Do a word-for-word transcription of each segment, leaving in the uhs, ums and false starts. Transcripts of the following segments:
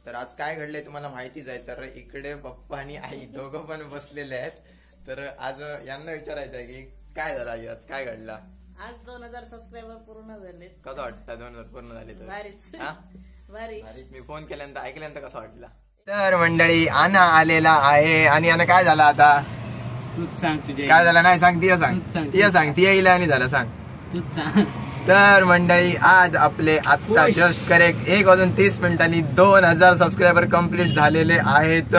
तर आज काय घडलंय तुम्हाला माहितीच आहे. तर इकडे पप्पा आणि आई दोघं पण बसलेले आहेत. तर आज यांना विचारायचं आहे की काय झालं आई, आज काय घडला? आज दोन हजार सबस्क्रायबर पूर्ण झाले. कसं वाटतं दोन हजार पूर्ण झाले तर? भारीच हा भारी. मी फोन केल्यानंतर ऐकल्यानंतर कसं वाटलं? तर मंडळी आना आलेला आहे आणि यानं काय झालं आता तूच सांग तुझे काय झालं. नाही सांग, तिया सांग, तिया सांग, तिया येईल आणि झालं सांग तूच सांग. तर मंडळी आज आपले आता जस्ट करेक्ट एक वाजून तीस मिनिटांनी दोन हजार सबस्क्रायबर कम्प्लीट झालेले आहेत.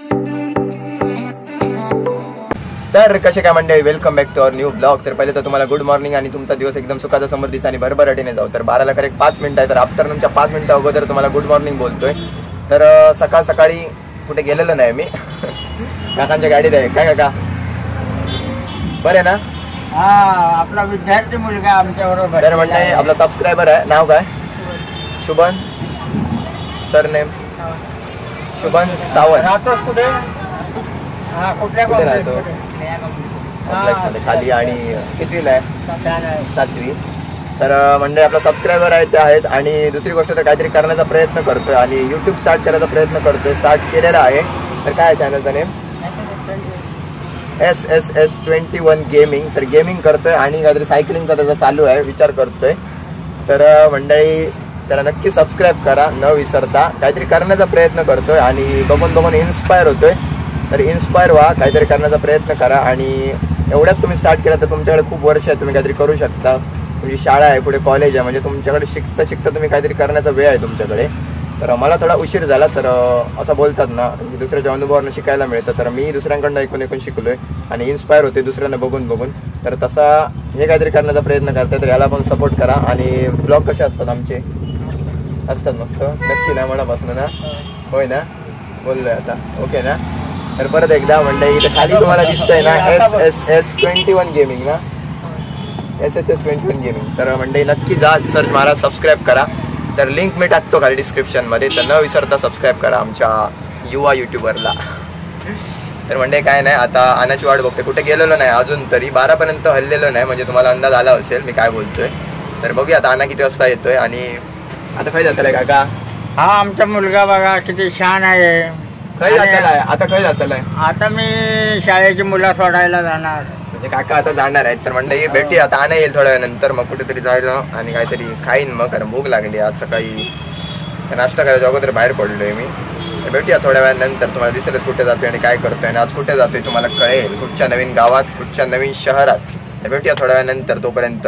तर कसे काय मंडळी, welcome back to our new blog. तर पहिले तर तुम्हाला गुड मॉर्निंग आणि तुमचा दिवस एकदम सुखाचा समृद्धीचा आणि भरभराटीने जाऊ. तर बाराला करेक्ट पाच मिनिट आहे. तर आफ्टरनूनच्या पाच मिनिटं अगोदर तुम्हाला गुड मॉर्निंग बोलतोय. तर सकाळ सकाळी कुठे गेलेलो नाही मी, काकांच्या गाडीत आहे. काय काका बरे ना? हा, आपला विद्यार्थी मुलगा आमच्या बरोबर. तर मंडळी आपला सबस्क्रायबर आहे, नाव काय? शुभन सरनेम शुभन सावंत. राहतो कुठे? हा, कुठल्या कुठे राहतो? कॉम्प्लेक्समध्ये खाली. आणि कितवीला आहे? सातवी. तर मंडळी आपला सबस्क्रायबर आहे ते आहेच. आणि दुसरी गोष्ट तर काहीतरी करण्याचा प्रयत्न करतोय आणि युट्यूब स्टार्ट करायचा प्रयत्न करतोय, स्टार्ट केलेला आहे. तर काय आहे चॅनलचं name? S S S twenty one gaming. तर गेमिंग करतोय आणि काहीतरी सायकलिंगचा त्याचा चालू आहे, विचार करतोय. तर मंडळी त्याला नक्की सबस्क्राईब करा न विसरता. काहीतरी करण्याचा प्रयत्न करतोय आणि बघून बघून इन्स्पायर होतोय. तर इन्स्पायर व्हा, काहीतरी करण्याचा प्रयत्न करा. आणि एवढ्यात तुम्ही स्टार्ट केला तर तुमच्याकडे खूप वर्ष आहे, तुम्ही काहीतरी करू शकता. तुमची शाळा आहे, पुढे कॉलेज आहे, म्हणजे तुमच्याकडे शिकता शिकता तुम्ही काहीतरी करण्याचा वेळ आहे तुमच्याकडे. तर मला थोडा उशीर झाला. तर असं बोलतात ना, दुसऱ्याच्या अनुभवानं शिकायला मिळतं. तर मी दुसऱ्यांकडनं ऐकून ऐकून शिकलोय आणि इन्स्पायर होते दुसऱ्यांना बघून बघून. तर तसा हे काहीतरी करण्याचा प्रयत्न करते. तर याला पण सपोर्ट करा. आणि ब्लॉग कसे असतात आमचे? असतात मस्त, नक्की ना? मनापासून ना? होय ना? बोललोय आता, ओके ना? तर परत एकदा मंडळी इथे खाली तुम्हाला दिसतंय ना S S S twenty one gaming ना, S S S twenty one gaming. तर मंडळी नक्की जा, सर्च मारा, सबस्क्राईब करा. तर लिंक मी टाकतो खाली डिस्क्रिप्शनमध्ये. तर न विसरता सबस्क्राईब करा आमच्या युवा युट्यूबरला. तर म्हणजे काय नाही, आता आणाची वाट बघते, कुठे गेलेलो नाही अजून तरी. बारापर्यंत हल्लेलो नाही, म्हणजे तुम्हाला अंदाज आला असेल मी काय बोलतोय. तर बघूया आता आणा किती वाजता येतोय. आणि आता काय जातलंय काका? हा, आमचा मुलगा बघा किती छान आहे. काय जातलाय आता? काय जातलाय आता? मी शाळेची मुलं सोडायला जाणार. म्हणजे काका आता जाणार आहेत. तर मंडळी भेटी आता आणा येईल थोड्या वेळानंतर. मग कुठेतरी जायला आणि काहीतरी खाईन मग, कारण भूक लागली. आज सकाळी नाश्ता करायच्या अगोदर बाहेर पडलोय मी. तर भेटूया थोड्या वेळानंतर. तुम्हाला दिसेलच कुठे जातोय आणि काय करतोय आणि आज कुठे जातोय तुम्हाला कळेल, कुठच्या नवीन गावात, कुठच्या नवीन शहरात. तर भेटूया थोड्या वेळानंतर, तोपर्यंत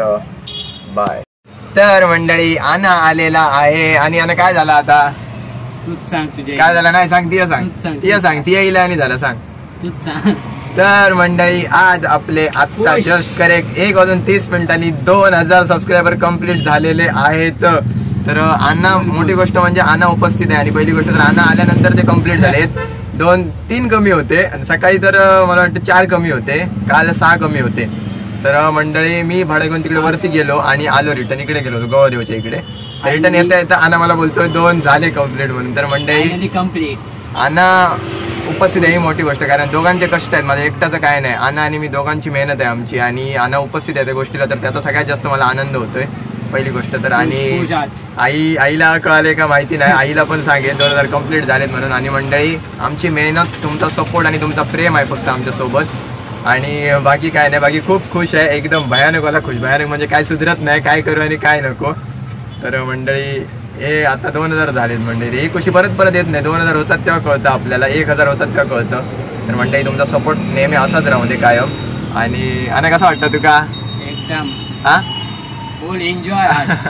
बाय. तर मंडळी आणा आलेला आहे आणि यानं काय झालं आता? तूच सांग तुझे काय झालं. नाही सांग, तिया सांग, तिया सांग, तिया येईल आणि झालं सांग तूच सांग. तर मंडळी आज आपले आता जस्ट करेक्ट एक वाजून तीस मिनिटांनी दोन हजार सबस्क्रायबर कम्प्लीट झालेले आहेत. तर अण्णा, मोठी गोष्ट म्हणजे अण्णा उपस्थित आहे. आणि पहिली गोष्ट तर अण्णा आल्यानंतर ते कम्प्लीट झालेत. दोन तीन कमी होते आणि सकाळी तर मला वाटतं चार कमी होते, काल सहा कमी होते. तर मंडळी मी भाडं घेऊन तिकडे वरती गेलो आणि आलो रिटर्न, इकडे गेलो होतो गोवादेवच्या इकडे. रिटर्न येता येता अण्णा मला बोलतोय दोन झाले कम्प्लीट म्हणून. तर मंडळी कम्प्लीट अण्णा उपस्थित आहे ही मोठी गोष्ट, कारण दोघांचे कष्ट आहेत, माझ्या एकटाचं काय नाही. अण्णा आणि मी दोघांची मेहनत आहे आमची. आणि अण्णा उपस्थित आहे त्या गोष्टीला, तर त्याचा सगळ्यात जास्त मला आनंद होतोय पहिली गोष्ट तर. आणि आई आईला कळाले का माहिती नाही, आईला पण सांगेल दोन हजार कम्प्लीट झालेत म्हणून. आणि मंडळी आमची मेहनत, तुमचा सपोर्ट आणि तुमचा प्रेम आहे फक्त आमच्यासोबत. आणि बाकी काय नाही, बाकी खूप खुश आहे, एकदम भयानक वाला खुश. भयानक म्हणजे काय सुधरत नाही, काय करू आणि काय नको. तर मंडळी हे आता दोन हजार झालेत मंडळी. ही खुशी परत परत येत नाही. दोन हजार होतात तेव्हा कळतं आपल्याला, एक हजार होतात तेव्हा कळतं. तर मंडळी तुमचा सपोर्ट नेहमी असाच राहू दे कायम. आणि आणि कसं वाटतं तुका? एकदम हा, फुल एन्जॉय,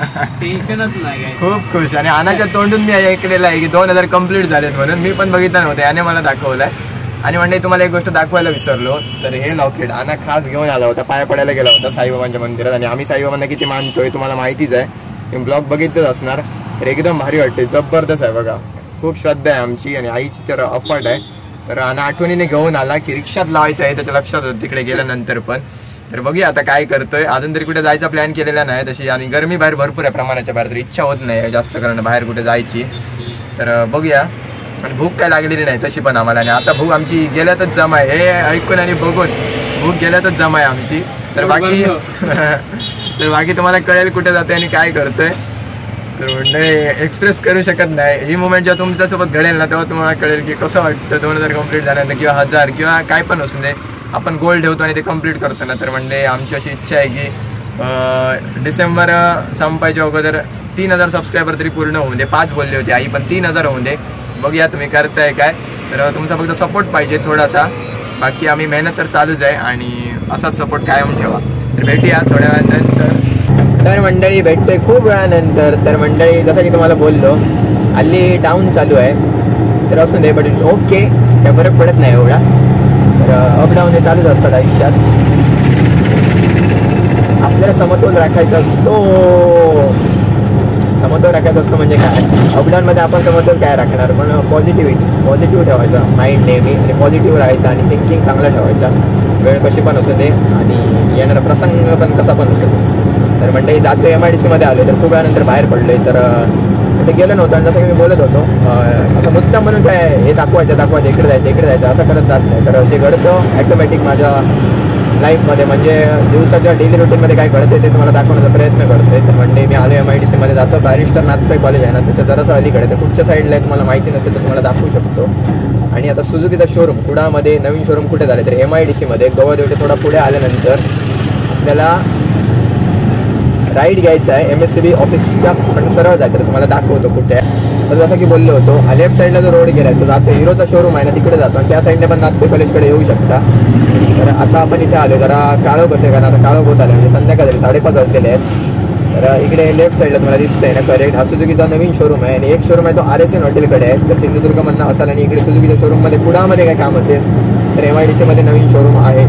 टेन्शनच नाही. खूप खुश. आणि अनाच्या तोंडून मी ऐकलेलं आहे की दोन हजार कम्प्लीट झालेत म्हणून. मी पण बघितलं नव्हतं, याने मला दाखवलंय. आणि मंडळी तुम्हाला एक गोष्ट दाखवायला विसरलो. तर हे लॉकेट अना खास घेऊन आला होता, पाया पडायला गेला होता साईबाबांच्या मंदिरात. आणि आम्ही साईबाबांना किती मानतोय तुम्हाला माहितीच आहे, तुम्ही ब्लॉग बघितलंच असणार. तर एकदम भारी वाटते, जबरदस्त आहे बघा. खूप श्रद्धा आहे आमची आणि आईची तर अफाट आहे. तर अना आठवणीने घेऊन आला की रिक्षात लावायचं आहे, त्याच्या लक्षात होतं तिकडे गेल्यानंतर पण. तर बघूया आता काय करतोय. अजून तरी कुठे जायचा प्लॅन केलेला नाही तशी. आणि गरमी बाहेर भरपूर आहे प्रमाणाच्या बाहेर, तर इच्छा होत नाही जास्त करणं बाहेर कुठे जायची. तर बघूया. आणि भूक काय लागलेली नाही तशी पण आम्हाला. आणि आता भूक आमची गेल्यातच जमा आहे, हे ऐकून आणि बघून भूक गेल्यातच जमा आहे आमची. तर बाकी तर बाकी तुम्हाला कळेल कुठे जाते आणि काय करतोय. तर मंडळी एक्सप्रेस करू शकत नाही. ही मुवमेंट जेव्हा तुमच्यासोबत घडेल ना तेव्हा तुम्हाला कळेल की कसं वाटतं दोन हजार कम्प्लीट झाल्यानंतर किंवा हजार किंवा काय पण असू दे आपण गोल ठेवतो आणि ते कम्प्लीट करतो ना. तर म्हणजे आमची अशी इच्छा आहे की डिसेंबर संपायच्या अगोदर तीन हजार सबस्क्रायबर तरी पूर्ण होऊन दे. पाच बोलले होते आई पण तीन हजार होऊन दे. बघूया तुम्ही करताय काय. तर तुमचा फक्त सपोर्ट पाहिजे थोडासा. बाकी आम्ही मेहनत तर चालूच आहे आणि असाच सपोर्ट कायम ठेवा. तर भेटूया थोड्या वेळानंतर. तर मंडळी भेटतोय खूप वेळानंतर. तर मंडळी जसं की तुम्हाला बोललो हल्ली डाऊन चालू आहे तर असून दे बट इट्स ओके. काय फरक पडत नाही एवढा. तर अपडाऊन हे चालूच असतात आयुष्यात. आपल्याला समतोल राखायचा असतो. समतोल राखायचा असतो म्हणजे काय अपडाऊनमध्ये आपण समतोल काय राखणार पण पॉझिटिव्हिटी पॉझिटिव्ह ठेवायचा माइंड नेहमी आणि पॉझिटिव्ह राहायचा आणि थिंकिंग चांगला ठेवायचा. वेळ कशी पण असू दे आणि येणारा प्रसंग पण कसा पण असू दे. तर मंडळी जातो एम आय डी सीमध्ये आलो तर खूप वेळानंतर बाहेर पडलोय. तर ते गेलं नव्हतं आणि जसं की मी बोलत होतो असं मुद्दाम म्हणून काय हे दाखवायचं दाखवायचं इकडे जायचं इकडे जायचं असं करत जात नाही. तर जे घडतं ॲटोमॅटिक माझ्या लाईफमध्ये म्हणजे दिवसाच्या डेली रुटीनमध्ये काय घडते ते तुम्हाला दाखवण्याचा प्रयत्न करतोय. तर म्हणजे मी आलो एम आय डी सीमध्ये जातो. बॅरिस्टर नाथपै कॉलेज आहे ना त्याच्या जरासं अलीकडे तर कुठच्या साईडला आहे तुम्हाला माहिती नसेल तर तुम्हाला दाखवू शकतो. आणि आता सुझुकीचा शोरूम कुडामध्ये नवीन शोरूम कुठे झाले तर एम आय डी सीमध्ये गवदेवटे थोडा पुढे आल्यानंतर आपल्याला राईड घ्यायचा आहे एम एस सी बी ऑफिसच्या पण सरळ जायचं. तर तुम्हाला दाखवतो कुठे आहे. तर जसं की बोललो होतो लेफ्ट साईडला जो रोड गेला तो जातो हिरोचा शोरूम आहे ना तिकडे जातो आणि त्या साईडने पण नाथपै कॉलेजकडे येऊ शकता. तर आता आपण इथे आलो जरा काळो कसे कारण आता काळो होत आले म्हणजे संध्याकाळ झाली साडेपाच वाजलेले आहेत. तर इकडे लेफ्ट साईडला तुम्हाला दिसतंय ना करेक्ट हा सुझुकीचा नवीन शोरूम आहे आणि एक शोरूम आहे तो आर एस एन हॉटेलकडे आहे. तर सिंधुदुर्गमधनं असाल आणि इकडे सुझुकीच्या शोरूममध्ये पुण्यामध्ये काय काम असेल तर एम आय डी सीमध्ये नवीन शोरूम आहे.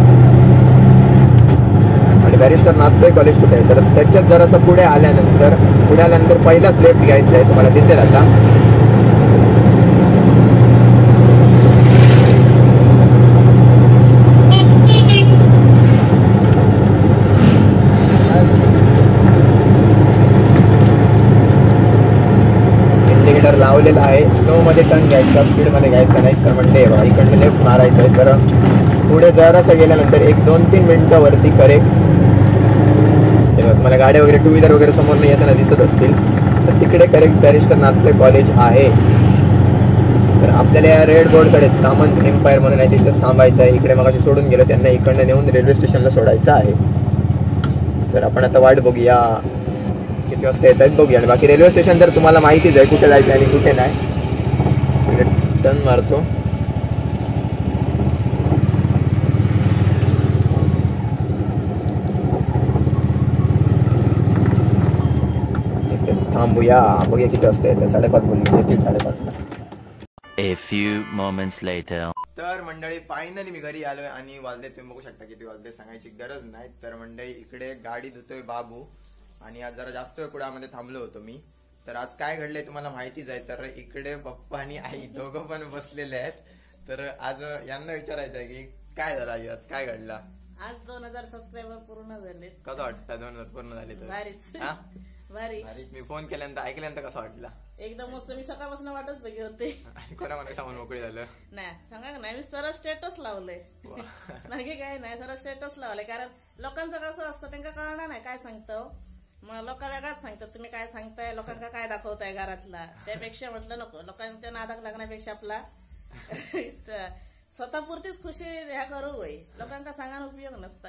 आणि बॅरिस्टर नाथपै कॉलेज कुठे आहे तर त्याच्यात जरासं पुढे आल्यानंतर पुढे आल्यानंतर पहिलाच लेफ्ट घ्यायचा आहे तुम्हाला दिसेल आता. इंडिकेटर लावलेला आहे. स्नोमध्ये टर्न घ्यायचा स्पीडमध्ये घ्यायचा नाही तर म्हणजे बघा इकडनं लेफ्ट मारायचं आहे. तर पुढे जरासं गेल्यानंतर एक दोन तीन मिनटं वरती करेक्ट तुम्हाला गाड्या वगैरे टू व्हीलर वगैरे समोर नाही येताना दिसत असतील तर तिकडे करेक्ट बॅरिस्टर नाथपै कॉलेज आहे. तर आपल्याला या रेड बोर्डकडे सामंत एम्पायर म्हणून आहे तिथेच थांबायचं आहे. इकडे मगाशी सोडून गेलं त्यांना इकडनं नेऊन रेल्वे स्टेशनला सोडायचं आहे. तर आपण आता वाट बघूया किती वाजता येत आहेत बघूया. आणि बाकी रेल्वे स्टेशन तर तुम्हाला माहितीच आहे कुठे जायचं आणि कुठे नाही. टर्न मारतो. थांबूया बघूया किती वाजता येतं. साडेपाच बोलले येतील साडेपाचला. A few moments later. तर मंडळी फायनली मी घरी आलोय आणि वाजले तुम्ही बघू शकता किती वाजले सांगायची गरज नाही. तर मंडळी इकडे गाडी धुतोय बाबू आणि आज जरा जास्त वेळ कुडामध्ये थांबलो होतो मी. तर आज काय घडलंय तुम्हाला माहितीच आहे. तर इकडे पप्पा आणि आई दोघं पण बसलेले आहेत. तर आज यांना विचारायचं आहे की काय झालं आई आज काय घडला. आज दोन हजार सबस्क्रायबर पूर्ण झाले. कसं वाटतं दोन हजार पूर्ण झाले तर भारीच हा भारी. मी फोन केल्यानंतर ऐकल्यानंतर कसं वाटला एकदम मस्त. मी सकाळपासून वाटच बघी होते आणि कोणा मला सामान मोकळी झालं नाही सांगा नाही. मी सरळ स्टेटस लावलंय बाकी काय नाही. सरळ स्टेटस लावलंय कारण लोकांचं कसं असतं त्यांना कळणार नाही काय सांगतं. मग लोक वेगळाच सांगतात तुम्ही काय सांगताय लोकांना काय दाखवताय घरातला. त्यापेक्षा म्हटलं नको लोकांच्या नादाक लागण्यापेक्षा आपला स्वतःपुरतीच खुशी ह्या करू होई. लोकांना सांगायला उपयोग नसता.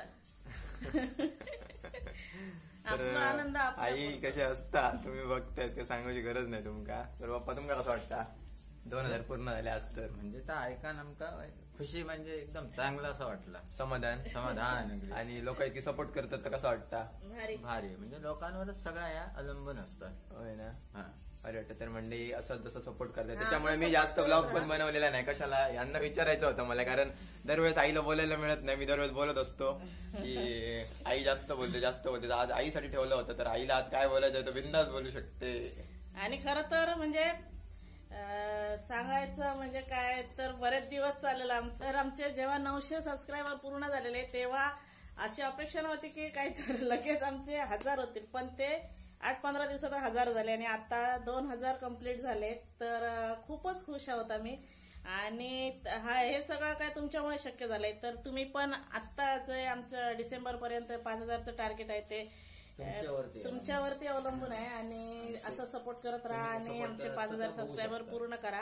आपला आनंद आई कसे असता तुम्ही बघतायत का सांगायची गरज नाही तुमका. तर बाप्पा तुमका कसं वाटतं दोन हजार पूर्ण झाले आज तर म्हणजे त्या ऐकान आमका खुशी म्हणजे एकदम चांगला असं वाटला. समाधान समाधान आणि लोक इतकी सपोर्ट करतात तर कसं वाटतं भारी भारी म्हणजे लोकांवरच सगळ्या या अवलंबून असतात. होय ना. हा अरे वाटतं तर मंडळी असं जसं सपोर्ट करतात त्याच्यामुळे मी जास्त ब्लॉग पण बनवलेला नाही. कशाला यांना विचारायचं होतं मला कारण दरवेळेस आईला बोलायला मिळत नाही. मी दरवेळेस बोलत असतो की आई जास्त बोलते जास्त बोलते. आज आईसाठी ठेवलं होतं तर आईला आज काय बोलायचं तर बिंदास बोलू शकते. आणि खरं तर म्हणजे सांगायचं म्हणजे काय तर बरेच दिवस चाललेलं आमचं. तर आमचे जेव्हा नऊशे सबस्क्रायबर पूर्ण झालेले तेव्हा अशी अपेक्षा नव्हती की काहीतर लगेच आमचे हजार होतील. पण ते आठ पंधरा दिवसात हजार झाले आणि आता दोन हजार कम्प्लीट झाले. तर खूपच खुश आहोत आम्ही. आणि हा हे सगळं काय तुमच्यामुळे शक्य झालंय. तर तुम्ही पण आत्ता जे आमचं डिसेंबर पर्यंत पाच हजारचं टार्गेट आहे ते तुमच्यावरती आहे. तुमच्यावरती अवलंबून आहे आणि असं सपोर्ट करत राहा आणि आमचे पाच हजार सबस्क्रायबर पूर्ण करा.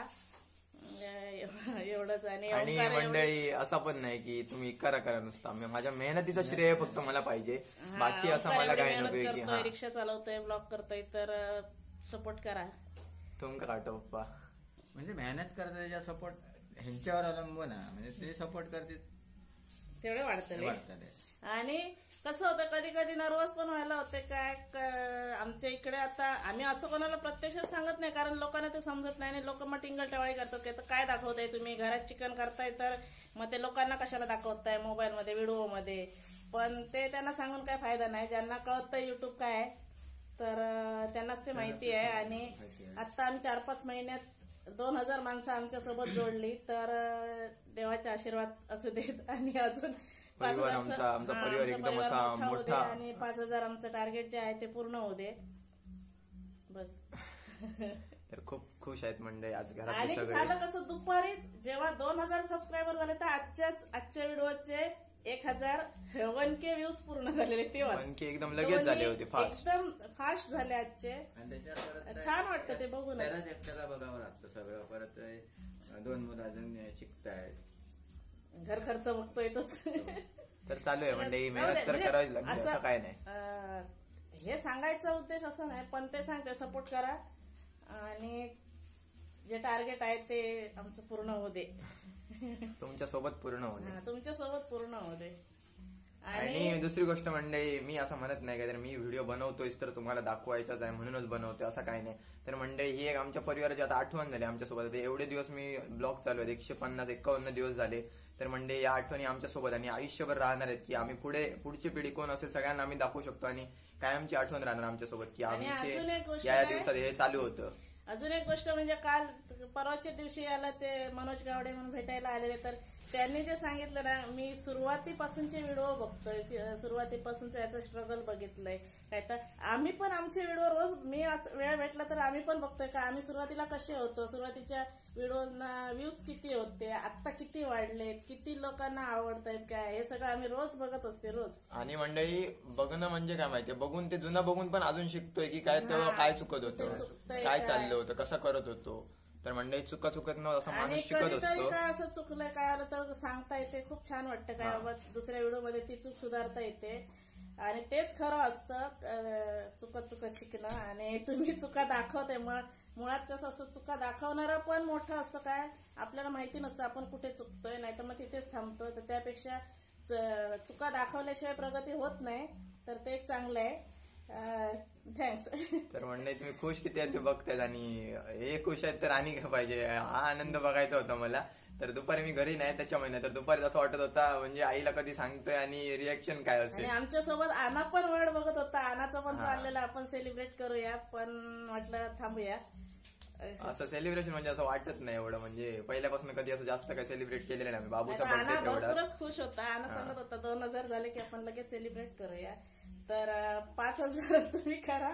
एवढंच. आणि आणि ओंकार एवढं- मंडळी असं पण नाही की तुम्ही करा करा नुसता मी- माझ्या मेहनतीचं श्रेय फक्त मला पाहिजे, बाकी असं ओंकार मला एवढी काही मेहनत नकोय की करतोय, हा रिक्षा चालवतोय, ब्लॉग करतोय, तर सपोर्ट करा. तुमका काटो पप्पा. म्हणजे मेहनत करता त्याच्या सपोर्ट ह्यांच्यावर अवलंबून आहे. म्हणजे ते सपोर्ट करते तेवढे वाढतले. वाटतं. आणि कसं होतं कधी कधी नर्वस पण व्हायला होते काय क- आमच्या इकडे आता आम्ही असं कोणाला प्रत्यक्षात सांगत नाही कारण लोकांना ते समजत नाही आणि लोक मग टिंगल टवाळी करतात की आता काय दाखवताय तुम्ही घरात चिकन करताय तर मग ते लोकांना कशाला दाखवताय मोबाईलमध्ये व्हिडिओमध्ये. पण ते त्यांना सांगून काय फायदा नाही. ज्यांना कळतं युट्यूब काय आहे तर अं, त्यांनाच ते माहिती आहे. आणि आता आम्ही चार पाच महिन्यात दोन हजार माणसं आमच्या सोबत जोडली तर अं, देवाचे आशीर्वाद असू देत. आणि अजून पाच परिवार हजारचं- आमचा- आमचा हा, परिवार आमचा एकदम परिवार असा मोठा होऊ दे मोठा. आणि पाच हजार आमचं टार्गेट जे आहे ते पूर्ण होऊ दे बस. तर खूप खुश आहेत मंडळी आज आणि घरातले सगळे. झालं कसं दुपारीच जेव्हा दोन हजार सबस्क्रायबर झाले तर आजच्याच आजच्या व्हिडिओचे एक हजार वन के व्ह्यूज पूर्ण झालेले तेव्हा आणखी एकदम लगेच झाले होते फास्ट. एकदम फास्ट झाले आजचे. आणि त्याच्यात परत छान वाटतं ते बघून. त्यालाच एकट्याला बघावं लागतं सगळं. परत अं, दोन मुलं अजून शिकतायत. घर खर्च बघतोय तोच. तर चालू आहे मंडळी, मेहनत तर म्हणजे करावीच लागते, असं- असं काय नाही. अं, हे सांगायचा उद्देश असं नाही पण ते सांगते सपोर्ट करा आणि जे टार्गेट आहे ते आमचं पूर्ण होऊ दे. तुमच्या सोबत पूर्ण होणे. तुमच्या सोबत पूर्ण होऊ दे. आणि दुसरी गोष्ट मंडळी, मी असं म्हणत नाही का तर मी व्हिडिओ बनवतोय तर तुम्हाला दाखवायचाच आहे म्हणूनच बनवतोय असं काही नाही. तर मंडळी ही एक आमच्या परिवाराची आता आठवण झाली आमच्यासोबत. आता एवढे दिवस मी ब्लॉग चालू आहेत, एकशे पन्नास एकावन्न दिवस झाले. तर मंडळी या आठवणी आमच्यासोबत आणि आयुष्यभर राहणार आहेत की आम्ही पुढे पुढची पिढी कोण असेल सगळ्यांना आम्ही दाखवू शकतो आणि कायमची आठवण राहणार आमच्यासोबत की आणि अजून एक आमचे गोष्ट या या काय? दिवसात हे चालू होतं. अजून एक गोष्ट म्हणजे काल परवाच्या दिवशी आला ते मनोज गावडे म्हणून भेटायला आलेले तर त्यांनी जे सांगितलं ना मी सुरुवातीपासूनचे व्हिडिओ बघतोय, सुरुवातीपासूनचं याचं स्ट्रगल बघितलंय काय तर आम्ही पण आमचे व्हिडिओ रोज मी असं वेळ भेटला तर आम्ही पण बघतोय का आम्ही सुरुवातीला कसे होतो, सुरुवातीच्या व्हिडिओना व्ह्यूज किती होते, आता किती वाढलेत, किती लोकांना आवडत आहेत काय, हे सगळं आम्ही रोज बघत असते रोज. आणि मंडळी बघणं म्हणजे काय माहितीये, बघून ते जुनं बघून पण अजून शिकतोय की काय तेव्हा काय चुकत होतं, चुकतंय काय काय. चाललं होतं, कसं करत होतो. तर मंडळी चुका चुकत न असं आणि माणूस शिकत कधीतरी असतो. काय असं चुकलंय काय आलं तर सांगता येते, खूप छान वाटतं काय बाबा दुसऱ्या व्हिडिओ मध्ये ती चूक सुधारता येते आणि तेच खरं असतं अं, चुकत चुकत शिकणं. आणि तुम्ही चुका दाखवते मग मुळात कसं असतं चुका दाखवणारं पण मोठं असतं काय आपल्याला माहिती नसतं आपण कुठे चुकतोय नाही तर मग तिथेच थांबतोय. तर त्यापेक्षा च- चुका दाखवल्याशिवाय प्रगती होत नाही तर ते एक चांगलं आहे. थँक्स. तर मंडळी तुम्ही खुश किती आहेत ते बघतायत आणि हे खुश आहेत तर आणि काय पाहिजे, हा आनंद बघायचा होता मला. तर दुपारी मी घरी नाही त्याच्यामुळे, तर दुपारी असं वाटत होता म्हणजे आईला कधी सांगतोय आणि रिएक्शन काय आणि असेल. आमच्या सोबत आना पण वाट बघत होता, आनाचं पण चाललेलं आपण सेलिब्रेट करूया पण म्हटलं थांबूया. असं सेलिब्रेशन म्हणजे असं वाटत नाही एवढं, म्हणजे पहिल्यापासून कधी असं जास्त काय सेलिब्रेट केलेलं नाही. बाबूचा आना बर्थडे तेवढा. भरपूरच खुश होता. आना सांगत होता दोन हजार झाले की आपण लगेच सेलिब्रेट करूया. तर अं, पाच हजार तुम्ही करा.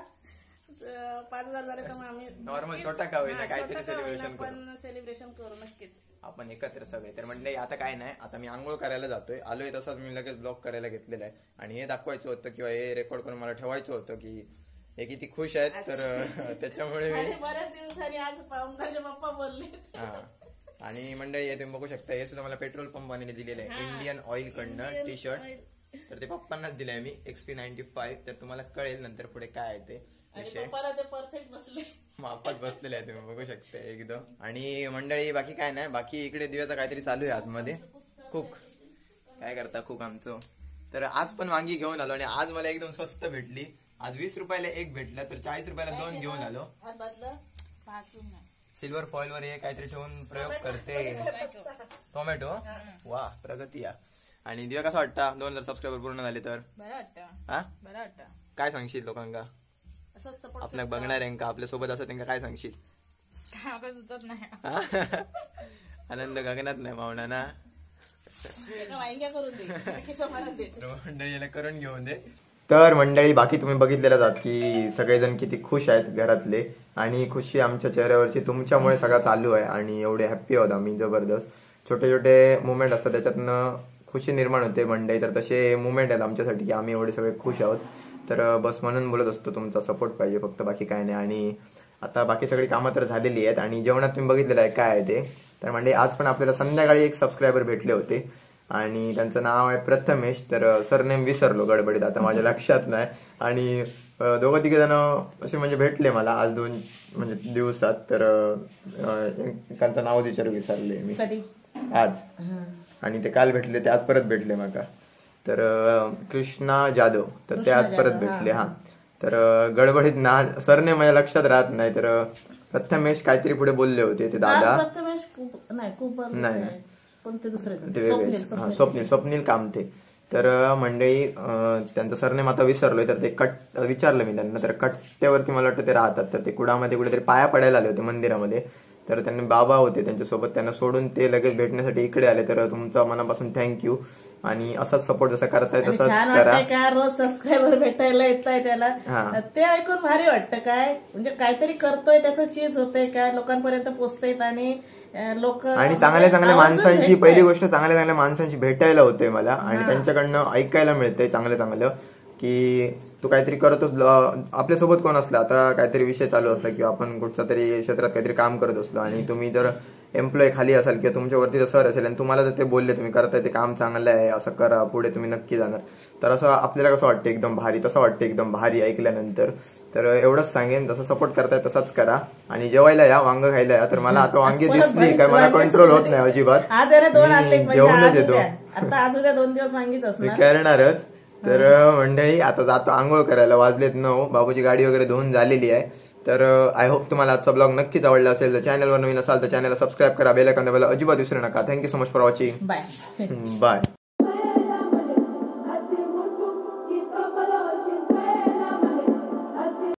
अं, पाच हजार झाले तर मग आम्ही Normal नक्कीच- छोटा का होईना, हा, काहीतरी छोटा का होईना, celebration करू. पण सेलिब्रेशन करू नक्कीच. आपण एकत्र सगळे. तर मंडळी आता काय नाही, आता मी आंघोळ करायला जातोय, आलोय तसंच मी लगेच ब्लॉग करायला घेतलेला आहे आणि हे दाखवायचं होतं किंवा हे रेकॉर्ड करून मला ठेवायचं होतं की हे किती खुश आहेत. तर त्याच्यामुळे मी आणि बऱ्याच दिवसांनी आज ओंकारचे पप्पा बोलले. हा. आणि मंडळी हे तुम्ही बघू शकता, हे सुद्धा मला पेट्रोल पंपाने दिलेलं आहे इंडियन ऑइल कडनं टी शर्ट. तर ते पप्पांनाच दिलंय मी एक्सपी नाईन्टी फाईव्ह. तर तुम्हाला कळेल नंतर पुढे काय आहे ते आणि विषय. पप्पाला ते परफेक्ट बसले. मापात बसलेले आहे तुम्ही बघू शकता एकदम. आणि मंडळी बाकी काय नाही, बाकी इकडे दिव्याचं काहीतरी चालू आहे आतमध्ये. कुक काय करता कुक आमचं. तर आज पण वांगी घेऊन आलो आणि आज मला एकदम स्वस्त भेटली. आज वीस रुपयाला एक भेटलं तर चाळीस रुपयाला दोन घेऊन आलो. हात बदलं. सिल्वर फॉइल वर हे काहीतरी ठेवून प्रयोग करते. टोमॅटो वा प्रगती या. आणि दिव्या कसं वाटतं दोन हजार सबस्क्रायबर पूर्ण झाले तर बरं वाटतं, हा बरं वाटतं. काय सांगशील लोकांना, असंच सपोर्ट आपल्या बघणाऱ्यांका आपल्या सोबत असं त्यांना काय सांगशील. काय सुचत नाही. हा? आनंद गगनात नाही पाहुणा ना. वांग्या करून दे, बाकीचं मला दे. तर मंडळी याला करून घेऊन दे. तर मंडळी बाकी तुम्ही बघितलेलं आहात की सगळेजण किती खुश आहेत घरातले आणि खुशी आमच्या चेहऱ्यावरची तुमच्यामुळे सगळं चालू आहे आणि एवढे हॅप्पी आहोत आम्ही. जबरदस्त छोटे छोटे मुवमेंट असतात त्याच्यातनं खुशी निर्माण होते मंडळी. तर तसे मुवमेंट आहेत आमच्यासाठी की आम्ही एवढे सगळे खुश आहोत. तर बस म्हणून बोलत असतो, तुमचा सपोर्ट पाहिजे फक्त, बाकी काय नाही. आणि आता बाकी सगळी कामं तर झालेली आहेत. आणि जेवणात तुम्ही बघितलेलं आहे काय आहे ते, तर म्हणजे आज पण आपल्याला संध्याकाळी एक सबस्क्रायबर भेटले होते आणि त्यांचं नाव आहे प्रथमेश. तर सरनेम विसरलो गडबडीत, आता माझ्या लक्षात नाही. आणि दोघं तिघे जण असे म्हणजे भेटले मला आज दोन म्हणजे दिवसात. तर एकांचं नाव विचारू विसरले मी आज, आणि ते काल भेटले, ते आज परत भेटले माका. तर कृष्णा जाधव, तर ते आज परत भेटले. हा, तर गडबडीत ना सरने माझ्या लक्षात राहत नाही. तर प्रथमेश काहीतरी पुढे बोलले होते ते दादा, नाही ते वेगळेच, हा स्वप्नील स्वप्नील कामते. तर मंडळी त्यांचं सरनेम आता विसरलोय. तर ते कट विचारलं मी त्यांना, तर कट्ट्यावरती मला वाटतं ते राहतात. तर ते कुडामध्ये कुठेतरी पाया पडायला आले होते मंदिरामध्ये. तर त्यांनी बाबा होते त्यांच्यासोबत, त्यांना सोडून ते लगेच भेटण्यासाठी इकडे आले. तर तुमचा मनापासून थँक्यू. आणि असाच सपोर्ट जसा करताय तसाच करा. काय रोज सबस्क्रायबर भेटायला येत आहे त्याला, ते ऐकून भारी वाटतं. काय म्हणजे काहीतरी करतोय, त्याचं चीज होतंय, काय लोकांपर्यंत पोहोचतायत आणि लोक आणि चांगल्या चांगल्या माणसांशी, पहिली गोष्ट चांगल्या चांगल्या माणसांशी भेटायला होते मला आणि त्यांच्याकडनं ऐकायला मिळतंय चांगलं चांगलं की तू काहीतरी करतोस. आपल्यासोबत कोण असलं, आता काहीतरी विषय चालू असला किंवा आपण कुठच्या तरी क्षेत्रात काहीतरी काम करत असलो आणि तुम्ही जर एम्प्लॉय खाली असाल किंवा तुमच्यावरती जर सर असेल आणि तुम्हाला जर ते बोलले तुम्ही करताय ते काम चांगलं आहे, असं करा, पुढे तुम्ही नक्की जाणार, तर असं आपल्याला कसं वाटतं एकदम भारी, तसं वाटतं एकदम भारी ऐकल्यानंतर. तर एवढंच सांगेन, जसं सपोर्ट करताय तसाच करा. आणि जेवायला या, वांग खायला या. तर मला आता वांगी दिसली काय मला कंट्रोल होत नाही अजिबात, जेवणच येतो करणारच. तर मंडळी आता जातो आंघोळ करायला, वाजलेत नऊ, बाबूची गाडी वगैरे धुवून झालेली आहे. तर आय होप तुम्हाला आजचा ब्लॉग नक्कीच आवडला असेल. तर चॅनलवर नवीन असाल तर चॅनलला सबस्क्राईब करा, बेल आयकॉन दाबायला अजिबात विसरू नका. Thank you so much for watching. Bye bye.